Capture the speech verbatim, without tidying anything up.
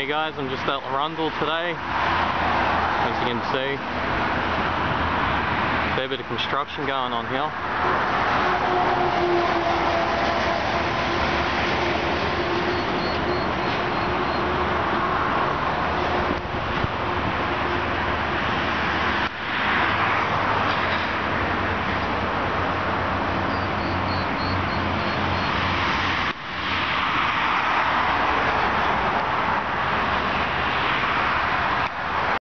Hey guys, I'm just at Larundel today, as you can see. Fair bit of construction going on here.